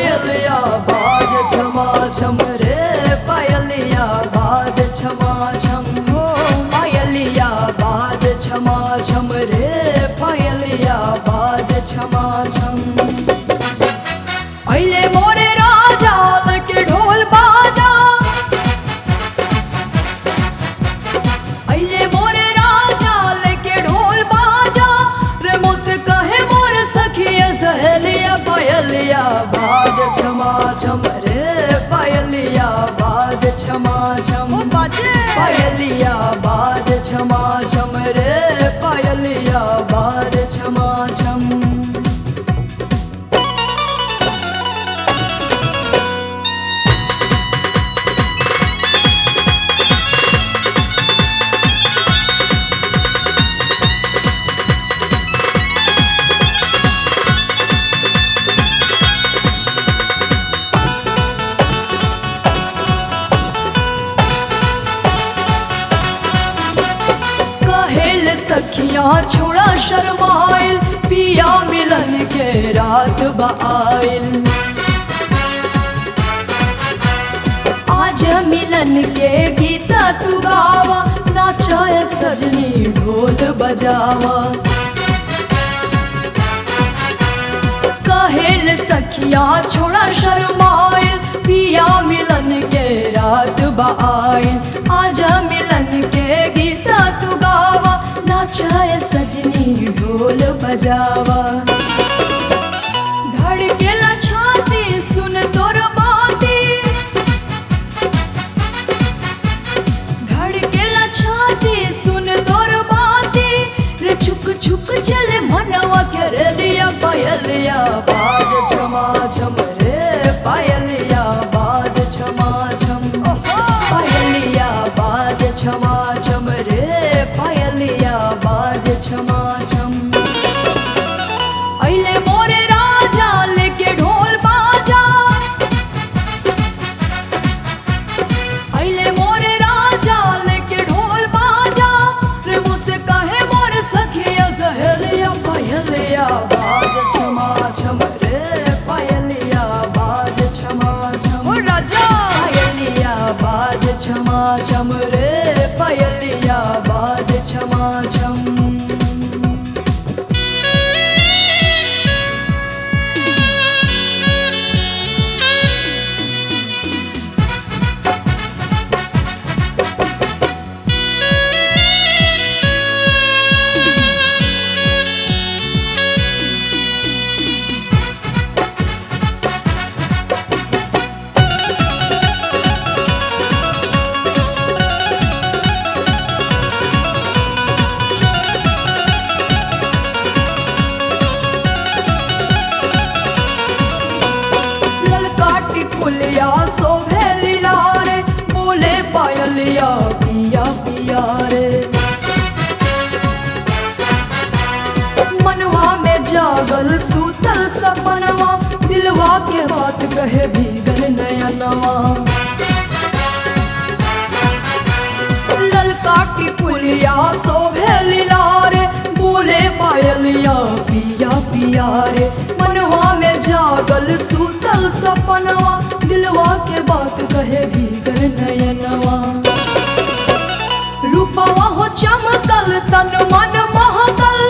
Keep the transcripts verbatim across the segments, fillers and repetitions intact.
पायलिया बाज छमा छम रे पायलिया बाज छमा छम हो पायलिया बाज छमा छम रे पायलिया बाज छमा छम। अइले मोरे राजा के ढोल बाजा अइले मोरे राजा लेके ढोल बाजा रे मुझसे कहे मोर सखिया सहेलिया पायलिया बाज छमा छम रे पायलिया बाज छमा छम बाजे पायलिया बाज छमा छम रे पायलिया बाज छमा छम। सखिया छोड़ा शर्माइल पिया मिलन के रात बाइल आज मिलन के गीता तू गावा नाचाए सजनी ढोल बजावा। कहेल सखिया छोड़ा शर्माइल पिया मिलन के रात बाइल आज मिलन के गीता तू गावा नाचाए सजनी ढोल बजावा। धड़केला छाती सुन तोर बाती धड़केला छाती सुन तोर बाती रे छुक छुक चले मनवा के रे दिया पायलिया बाज छमा छम रे पायलिया बाज छमा छम पायलिया बाज छमा छम रे पायलिया बाज छमा छम। अइले मोरे राजा लेके ढोल बाजा अइले मोरे राजा लेके ढोल बाजा रे मुझसे कहे मोर सखिया सहेलिया पायलिया बाज छमा छम रे पायलिया बाज छमा छम राजा पायलिया बाज छमा छम रे पायलिया बाज छमा छम। फुलिया शोभे लीला रे बोले पायलिया पिया पिया रे मनवा में जागल सूतल सपनवा दिलवा के बात कहे भीगल नयनवा। ललकाटी फुलिया शोभे लीला रे बोले पायलिया पिया पिया रे मनवा में जागल सूतल सपनवा दिलवा के बात कहे भीगर नयनवा। रूपवा हो चमकल तन मन महकल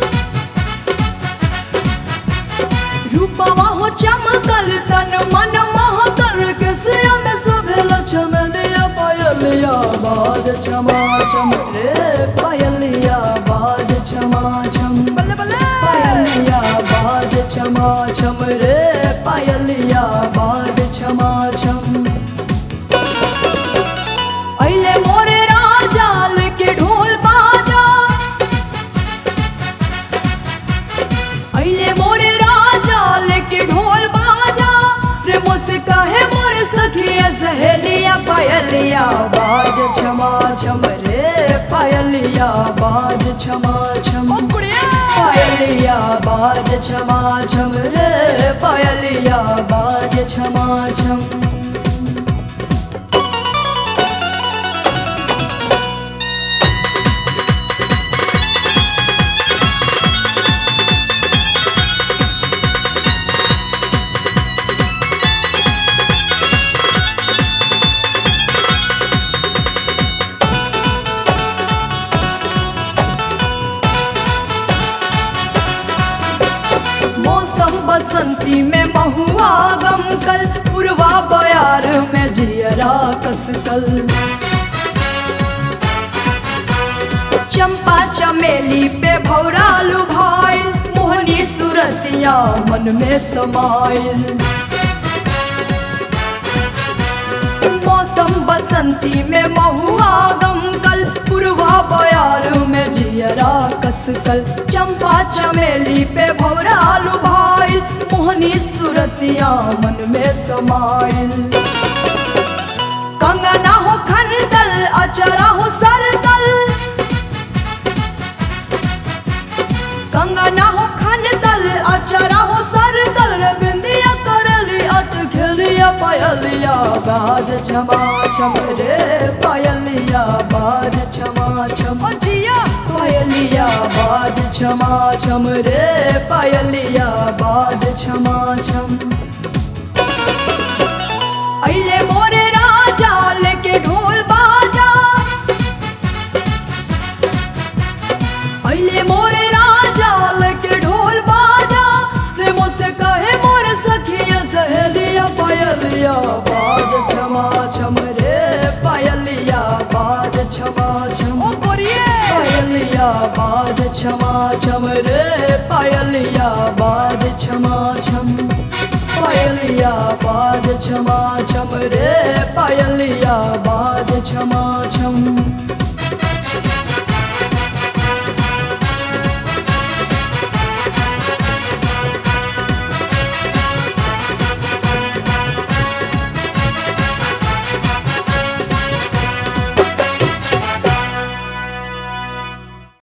रूपवा हो चमकल तन मन महकल के सिया में शोभेल चमेलिया पायलिया बाज छमा छम रे पायलिया बाज छमा छम बल्ले बल्ले पायलिया बाज छमा छम रे पायलिया बाज छमा छम। अइले मोरे राजा लेके ढोल बाजा अइले मोरे राजा लेके ढोल बाजा रे मुझसे कहे मोर सखिया सहेलिया पायलिया बाज छमा छम रे पायलिया बाज छमा छम पायलिया बाज छमा छम रे पायलिया बाज छमा छम। मौसम बसंती में महुआ गमकल, पुरवा बयार में जियरा कसकल। चंपा चमेली पे भौरा लुभाइल, मोहनी सूरतिया मन में समाइल। मौसम बसंती में महुआ गमकल, पुरवा बयार में जियरा कसकल। चंपा चमेली पे भौरा लुभाइल, मोहनी सूरतिया मन में समाइल। कंगना हो खनदल, अचरा हो सरदल, कंगना हो खनदल, अचरा हो सरदल। रे बिंदिया करली अत खेलिया पायलिया, बाज छमा छम रे पायलिया, बाज छमा छम जिया पायलिया, बाज छमा छम रे पायलिया, बाज छमा छम। अइले मोरे राजा लेके ढोल बाजा, अइले मोरे राजा लेके ढोल बाजा। रे मुझसे कहे मोरे सखिया सहेलिया, पायलिया बाज छमा छम रे पायलिया, बाज छमा छम। ओ बोरिए पायलिया बाज छमा छम रे पायलिया, बाज छमा छम। पायलिया बाज छमा छम रे पायलिया, बाज छमा छम।